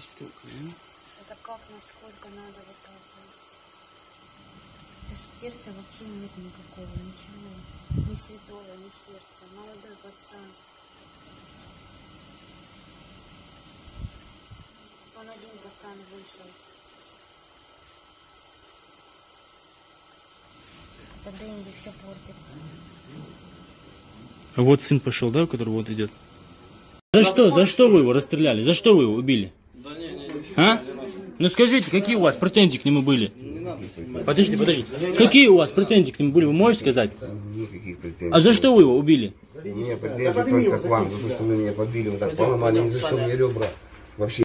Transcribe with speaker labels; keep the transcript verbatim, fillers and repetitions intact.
Speaker 1: столько, да?
Speaker 2: Это как, насколько надо вот так вот. Это ж сердца вообще нет никакого, ничего. Ни святого, ни сердца. Молодой пацан. Он один пацан вышел. Это деньги все портит.
Speaker 1: А вот сын пошел, да, который вот идет? За что? За что вы его расстреляли? За что вы его убили?
Speaker 3: Да не, не, не.
Speaker 1: А? Ну скажите, какие у вас претензии к нему были? Подожди, подожди. Какие у вас претензии к нему были? Вы можете сказать?
Speaker 4: Никаких претензий.
Speaker 1: А за что вы его убили?
Speaker 4: У меня претензии только к вам, за то, что вы меня подбили, вот так поломали, ни за что мне ребра. Вообще.